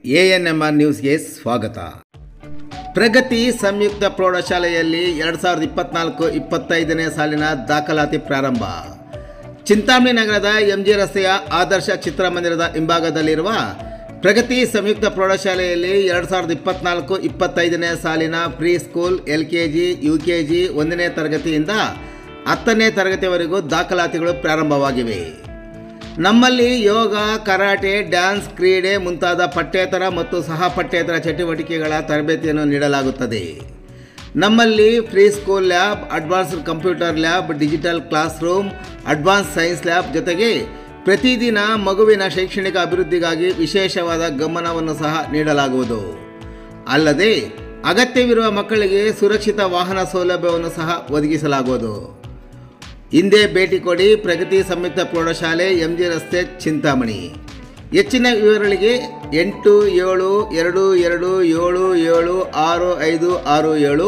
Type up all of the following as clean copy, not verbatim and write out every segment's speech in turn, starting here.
ANMR ನ್ಯೂಸ್ಗೆ ಸ್ವಾಗತ. ಪ್ರಗತಿ ಸಂಯುಕ್ತ ಪ್ರೌಢಶಾಲೆಯಲ್ಲಿ 2024-25ನೇ ಸಾಲಿನ ದಾಖಲಾತಿ ಪ್ರಾರಂಭ. ಚಿಂತಾಮಣಿ ನಗರದ ಎಂಜಿ ರಸ್ತೆಯ ಆದರ್ಶ ಚಿತ್ರಮಂದಿರದ ಹಿಂಭಾಗದಲ್ಲಿರುವ ಪ್ರಗತಿ ಸಂಯುಕ್ತ ಪ್ರೌಢಶಾಲೆಯಲ್ಲಿ 2024-25ನೇ ಸಾಲಿನ ಪ್ರೀ ಸ್ಕೂಲ್ LKG, UKG 1ನೇ ತರಗತಿಯಿಂದ 10ನೇ ತರಗತಿವರೆಗೂ ದಾಖಲಾತಿಗಳು ಪ್ರಾರಂಭವಾಗಿವೆ. ನಮ್ಮಲ್ಲಿ ಯೋಗ, ಕರಾಟೆ, ಡ್ಯಾನ್ಸ್, ಕ್ರೀಡೆ ಮುಂತಾದ ಪಠ್ಯೇತರ ಮತ್ತು ಸಹ ಪಠ್ಯೇತರ ಚಟುವಟಿಕೆಗಳ ತರಬೇತಿಯನ್ನು ನೀಡಲಾಗುತ್ತದೆ. ನಮ್ಮಲ್ಲಿ free school lab, advanced computer lab, digital class room, advance science lab ಜೊತೆಗೆ ಪ್ರತಿದಿನ ಮಗುವಿನ ಶೈಕ್ಷಣಿಕ ಅಭಿವೃದ್ಧಿಗಾಗಿ ವಿಶೇಷವಾದ ಗಮನವನ್ನು ಸಹ ನೀಡಲಾಗುವುದು. ಅಲ್ಲದೆ ಅಗತ್ಯವಿರುವ ಮಕ್ಕಳಿಗೆ ಸುರಕ್ಷಿತ ವಾಹನ ಸೌಲಭ್ಯವನ್ನು ಸಹ ಒದಗಿಸಲಾಗುವುದು. ಹಿಂದೆ ಭೇಟಿ ಕೊಡಿ. ಪ್ರಗತಿ ಸಂಯುಕ್ತ ಪ್ರೌಢಶಾಲೆ, ಎಂಜಿ ರಸ್ತೆ, ಚಿಂತಾಮಣಿ. ಹೆಚ್ಚಿನ ವಿವರಗಳಿಗೆ 8722776567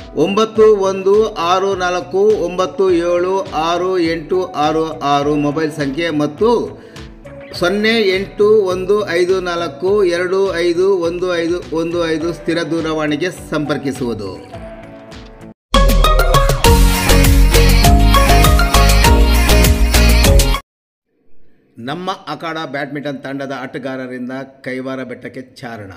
9164976866 ಮೊಬೈಲ್ ಸಂಖ್ಯೆ ಮತ್ತು 081542511515 ಸ್ಥಿರ ದೂರವಾಣಿಗೆ ಸಂಪರ್ಕಿಸುವುದು. ನಮ್ಮ ಅಖಾಡ ಬ್ಯಾಡ್ಮಿಂಟನ್ ತಂಡದ ಆಟಗಾರರಿಂದ ಕೈವಾರ ಬೆಟ್ಟಕ್ಕೆ ಚಾರಣ.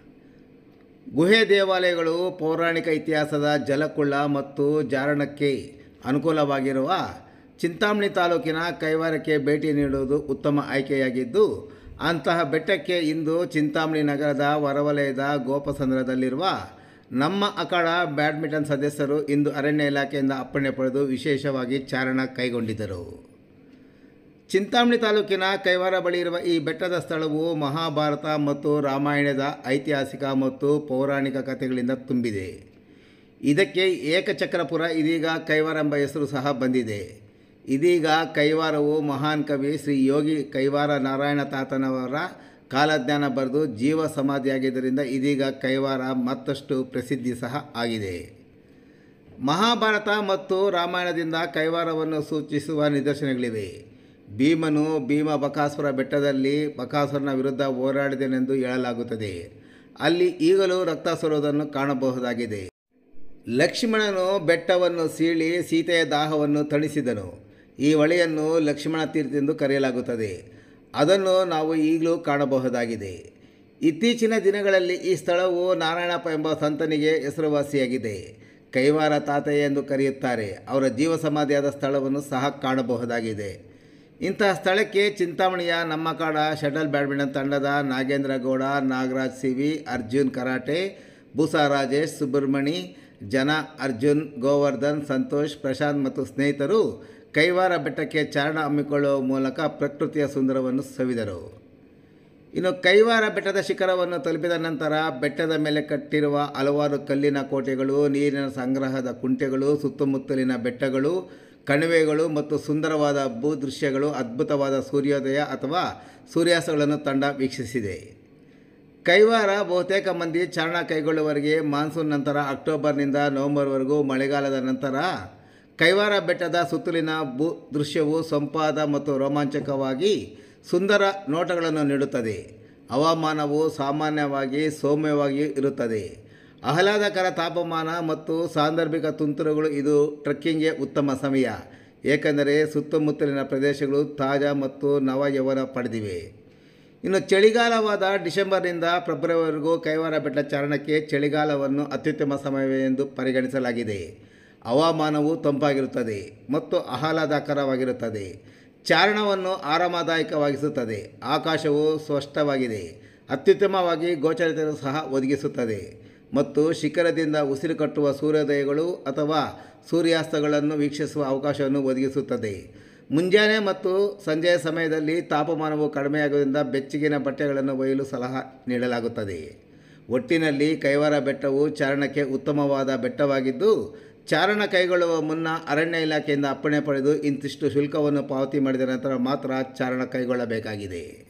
ಗುಹೆ ದೇವಾಲಯಗಳು, ಪೌರಾಣಿಕ ಇತಿಹಾಸದ ಜಲಕುಳ್ಳ ಮತ್ತು ಜಾರಣಕ್ಕೆ ಅನುಕೂಲವಾಗಿರುವ ಚಿಂತಾಮಣಿ ತಾಲೂಕಿನ ಕೈವಾರಕ್ಕೆ ಭೇಟಿ ನೀಡುವುದು ಉತ್ತಮ ಆಯ್ಕೆಯಾಗಿದ್ದು, ಅಂತಹ ಬೆಟ್ಟಕ್ಕೆ ಇಂದು ಚಿಂತಾಮಣಿ ನಗರದ ಹೊರವಲಯದ ಗೋಪಸಂದ್ರದಲ್ಲಿರುವ ನಮ್ಮ ಅಖಾಡ ಬ್ಯಾಡ್ಮಿಂಟನ್ ಸದಸ್ಯರು ಇಂದು ಅರಣ್ಯ ಇಲಾಖೆಯಿಂದ ಅಪ್ಪಣೆ ಪಡೆದು ವಿಶೇಷವಾಗಿ ಚಾರಣ ಕೈಗೊಂಡಿದ್ದರು. ಚಿಂತಾಮಣಿ ತಾಲೂಕಿನ ಕೈವಾರ ಬಳಿ ಇರುವ ಈ ಬೆಟ್ಟದ ಸ್ಥಳವು ಮಹಾಭಾರತ ಮತ್ತು ರಾಮಾಯಣದ ಐತಿಹಾಸಿಕ ಮತ್ತು ಪೌರಾಣಿಕ ಕಥೆಗಳಿಂದ ತುಂಬಿದೆ. ಇದಕ್ಕೆ ಏಕಚಕ್ರಪುರ, ಇದೀಗ ಕೈವಾರ ಎಂಬ ಹೆಸರು ಸಹ ಬಂದಿದೆ. ಇದೀಗ ಕೈವಾರವು ಮಹಾನ್ ಕವಿ ಶ್ರೀ ಯೋಗಿ ಕೈವಾರ ನಾರಾಯಣ ತಾತನವರ ಕಾಲಜ್ಞಾನ ಬರೆದು ಜೀವ ಸಮಾಧಿಯಾಗಿದ್ದರಿಂದ ಇದೀಗ ಕೈವಾರ ಮತ್ತಷ್ಟು ಪ್ರಸಿದ್ಧಿ ಸಹ ಆಗಿದೆ. ಮಹಾಭಾರತ ಮತ್ತು ರಾಮಾಯಣದಿಂದ ಕೈವಾರವನ್ನು ಸೂಚಿಸುವ ನಿದರ್ಶನಗಳಿವೆ. ಭೀಮನು ಭೀಮಬಕಾಸುರ ಬೆಟ್ಟದಲ್ಲಿ ಬಕಾಸುರನ ವಿರುದ್ಧ ಹೋರಾಡಿದನೆಂದು ಹೇಳಲಾಗುತ್ತದೆ. ಅಲ್ಲಿ ಈಗಲೂ ರಕ್ತ ಸುರಿಯುವುದನ್ನು ಕಾಣಬಹುದಾಗಿದೆ. ಲಕ್ಷ್ಮಣನು ಬೆಟ್ಟವನ್ನು ಸೀಳಿ ಸೀತೆಯ ದಾಹವನ್ನು ತಣಿಸಿದನು. ಈ ಹೊಳೆಯನ್ನು ಲಕ್ಷ್ಮಣ ತೀರ್ಥ ಎಂದು ಕರೆಯಲಾಗುತ್ತದೆ. ಅದನ್ನು ನಾವು ಈಗಲೂ ಕಾಣಬಹುದಾಗಿದೆ. ಇತ್ತೀಚಿನ ದಿನಗಳಲ್ಲಿ ಈ ಸ್ಥಳವು ನಾರಾಯಣಪ್ಪ ಎಂಬ ಸಂತನಿಗೆ ಹೆಸರುವಾಸಿಯಾಗಿದೆ. ಕೈವಾರ ತಾತಯ್ಯ ಎಂದು ಕರೆಯುತ್ತಾರೆ. ಅವರ ಜೀವ ಸಮಾಧಿಯಾದ ಸ್ಥಳವನ್ನು ಸಹ ಕಾಣಬಹುದಾಗಿದೆ. ಇಂತಹ ಸ್ಥಳಕ್ಕೆ ಚಿಂತಾಮಣಿಯ ನಮ್ಮ ಅಖಾಡ ಶಟಲ್ ಬ್ಯಾಡ್ಮಿಂಟನ್ ತಂಡದ ನಾಗೇಂದ್ರ ಗೌಡ, ನಾಗರಾಜ್ CV, ಅರ್ಜುನ್ ಕರಾಟೆ, ಬೂಸಾ ರಾಜೇಶ್, ಸುಬ್ರಹ್ಮಣಿ, ಜನ, ಅರ್ಜುನ್, ಗೋವರ್ಧನ್, ಸಂತೋಷ್, ಪ್ರಶಾಂತ್ ಮತ್ತು ಸ್ನೇಹಿತರು ಕೈವಾರ ಬೆಟ್ಟಕ್ಕೆ ಚಾರಣ ಹಮ್ಮಿಕೊಳ್ಳುವ ಮೂಲಕ ಪ್ರಕೃತಿಯ ಸುಂದರವನ್ನು ಸವಿದರು. ಇನ್ನು ಕೈವಾರ ಬೆಟ್ಟದ ಶಿಖರವನ್ನು ತಲುಪಿದ ನಂತರ ಬೆಟ್ಟದ ಮೇಲೆ ಕಟ್ಟಿರುವ ಹಲವಾರು ಕಲ್ಲಿನ ಕೋಟೆಗಳು, ನೀರಿನ ಸಂಗ್ರಹದ ಕುಂಟೆಗಳು, ಸುತ್ತಮುತ್ತಲಿನ ಬೆಟ್ಟಗಳು, ಕಣಿವೆಗಳು ಮತ್ತು ಸುಂದರವಾದ ಭೂದೃಶ್ಯಗಳು, ಅದ್ಭುತವಾದ ಸೂರ್ಯೋದಯ ಅಥವಾ ಸೂರ್ಯಾಸ್ತಗಳನ್ನು ತಂಡ ವೀಕ್ಷಿಸಿದೆ. ಕೈವಾರ ಬಹುತೇಕ ಮಂದಿ ಚಾರಣ ಕೈಗೊಳ್ಳುವವರೆಗೆ ಮಾನ್ಸೂನ್ ನಂತರ ಅಕ್ಟೋಬರ್ನಿಂದ ನವೆಂಬರ್ವರೆಗೂ ಮಳೆಗಾಲದ ನಂತರ ಕೈವಾರ ಬೆಟ್ಟದ ಸುತ್ತಲಿನ ಭೂದೃಶ್ಯವು ಸೊಂಪಾದ ಮತ್ತು ರೋಮಾಂಚಕವಾಗಿ ಸುಂದರ ನೋಟಗಳನ್ನು ನೀಡುತ್ತದೆ. ಹವಾಮಾನವು ಸಾಮಾನ್ಯವಾಗಿ ಸೌಮ್ಯವಾಗಿ ಇರುತ್ತದೆ. ಆಹ್ಲಾದಕರ ತಾಪಮಾನ ಮತ್ತು ಸಾಂದರ್ಭಿಕ ತುಂತುರುಗಳು ಇದು ಟ್ರೆಕ್ಕಿಂಗ್ಗೆ ಉತ್ತಮ ಸಮಯ, ಏಕೆಂದರೆ ಸುತ್ತಮುತ್ತಲಿನ ಪ್ರದೇಶಗಳು ತಾಜಾ ಮತ್ತು ನವ ಯೌವನ ಪಡೆದಿವೆ. ಇನ್ನು ಚಳಿಗಾಲವಾದ ಡಿಸೆಂಬರ್ನಿಂದ ಫೆಬ್ರವರಿವರೆಗೂ ಕೈವಾರ ಬೆಟ್ಟ ಚಾರಣಕ್ಕೆ ಚಳಿಗಾಲವನ್ನು ಅತ್ಯುತ್ತಮ ಸಮಯವೇ ಎಂದು ಪರಿಗಣಿಸಲಾಗಿದೆ. ಹವಾಮಾನವು ತಂಪಾಗಿರುತ್ತದೆ ಮತ್ತು ಆಹ್ಲಾದಕರವಾಗಿರುತ್ತದೆ. ಚಾರಣವನ್ನು ಆರಾಮದಾಯಕವಾಗಿಸುತ್ತದೆ. ಆಕಾಶವು ಸ್ಪಷ್ಟವಾಗಿದೆ, ಅತ್ಯುತ್ತಮವಾಗಿ ಗೋಚರತೆಯನ್ನು ಸಹ ಒದಗಿಸುತ್ತದೆ ಮತ್ತು ಶಿಖರದಿಂದ ಉಸಿರು ಕಟ್ಟುವ ಸೂರ್ಯೋದಯಗಳು ಅಥವಾ ಸೂರ್ಯಾಸ್ತಗಳನ್ನು ವೀಕ್ಷಿಸುವ ಅವಕಾಶವನ್ನು ಒದಗಿಸುತ್ತದೆ. ಮುಂಜಾನೆ ಮತ್ತು ಸಂಜೆಯ ಸಮಯದಲ್ಲಿ ತಾಪಮಾನವು ಕಡಿಮೆಯಾಗುವುದರಿಂದ ಬೆಚ್ಚಗಿನ ಬಟ್ಟೆಗಳನ್ನು ಒಯ್ಯಲು ಸಲಹೆ ನೀಡಲಾಗುತ್ತದೆ. ಒಟ್ಟಿನಲ್ಲಿ ಕೈವಾರ ಬೆಟ್ಟವು ಚಾರಣಕ್ಕೆ ಉತ್ತಮವಾದ ಬೆಟ್ಟವಾಗಿದ್ದು, ಚಾರಣ ಕೈಗೊಳ್ಳುವ ಮುನ್ನ ಅರಣ್ಯ ಇಲಾಖೆಯಿಂದ ಅಪ್ಪಣೆ ಪಡೆದು ಇಂತಿಷ್ಟು ಶುಲ್ಕವನ್ನು ಪಾವತಿ ಮಾಡಿದ ನಂತರ ಮಾತ್ರ ಚಾರಣ ಕೈಗೊಳ್ಳಬೇಕಾಗಿದೆ.